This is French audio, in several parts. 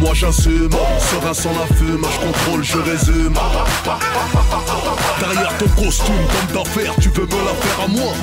Moi j'assume, serein sans la fume, je contrôle, je résume. Derrière ton costume d'homme d'affaires, tu veux me la faire à moi.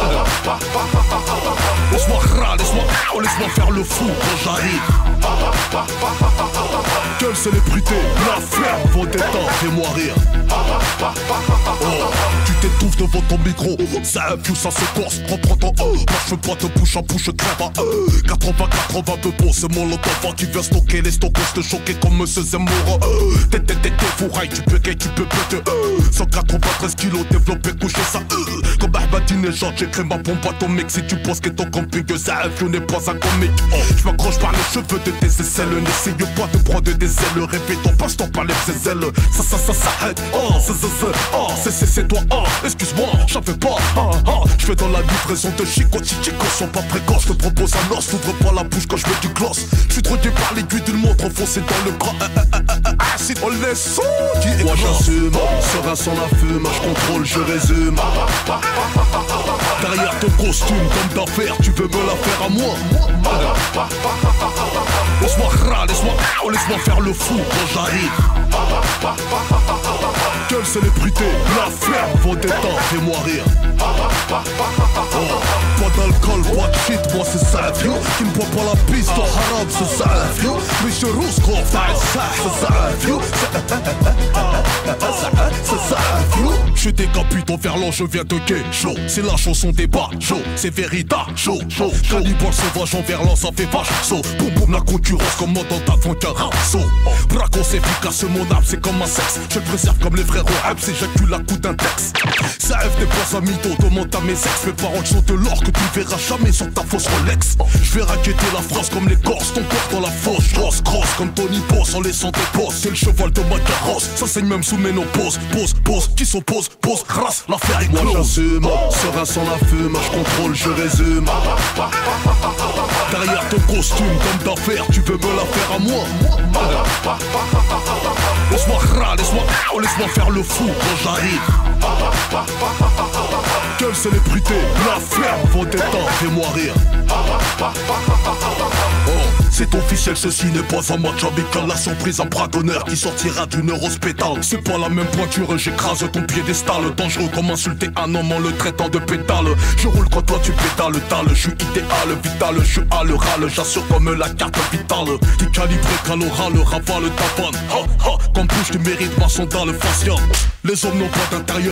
Laisse-moi faire le fou quand j'arrive. Quelle célébrité, la flemme, vos détentes, fais-moi rire. Oh, tu t'étouffes devant ton micro, ça infuse, ça se corse, reprends ton moi je veux pas te bouche à bouche, crève à 80 peu bon, c'est mon lot d'enfant qui vient stocker les stockos, te choquer comme Monsieur Zemmour. T'es fourraille, tu peux péter 193 kilos développé, couché ça comme Ahmadinejad, j'écris ma bombe atomique. Si tu penses que ton camping, ça influe n'est pas un comique. Je m'accroche par les cheveux de tes aisselles, n'essaye pas de prendre des ailes, répétons, passe-toi par les ailes. Ça aide, c'est toi, excuse-moi, j'en fais pas, je fais dans la livraison de Chico, Chico, sont pas précoces, je te propose un os, t'ouvres pas la bouche quand je mets du gloss. Je suis drogué par l'aiguille d'une montre enfoncée dans le bras, acide, on les sons qui écrasent. Moi j'assume, serein sans la fume, je contrôle, je résume. Derrière ton costume d'homme d'affaires, tu veux me la faire à moi. Laisse-moi faire le fou quand j'arrive. Quelle célébrité, la flemme, vos détentes, fais-moi rire. Pas d'alcool, pas de shit, moi c'est ça, vieux. Qui ne boit pas la piste, au haram, c'est ça, vieux. Monsieur Rouskov, c'est ça, vieux. C'est ça, vieux. Je décapite en verlan, je viens de gay, chaud. C'est la chanson des bas, chaud. C'est Vérita, chaud. Cannibale sauvage en verlan, ça fait vache, saut. Boum boum, la concurrence commande avant qu'un saut. Bracos efficace, mon âme, c'est comme un sexe. Je le préserve comme les frères au Habs, j'accule la coup d'un texte. Ça F des points à mytho, demande à mes ex. Mes paroles sont de l'or que tu verras jamais sur ta fausse Rolex. Je vais raqueter la France comme les Corses, ton corps dans la fosse. Grosse comme Tony Boss en laissant des bosses. C'est le cheval de ma carrosse, ça saigne même sous ménopause. Pose, qui s'oppose, pose, race, l'affaire est close. Moi j'assume, serein sans la fume, je contrôle, je résume. Derrière ton costume d'homme d'affaires, tu veux me la faire à moi. Laisse-moi faire le fou quand j'arrive. Quelle célébrité, la flemme, vos détentes, fais-moi rire. Oh, c'est officiel, ceci n'est pas un match amical. La surprise, un bras d'honneur qui sortira d'une hospitale. C'est pas la même pointure, j'écrase ton piédestal. Dangereux comme insulter un homme en le traitant de pétale. Je roule quand toi tu pétales, je suis idéal, vital, je suis à l'oral, j'assure comme la carte vitale. T'es calibré qu'à l'oral, ravale ta vanne. Comme bouche tu mérites ma sandale faciale. Les hommes n'ont pas d'intérieur.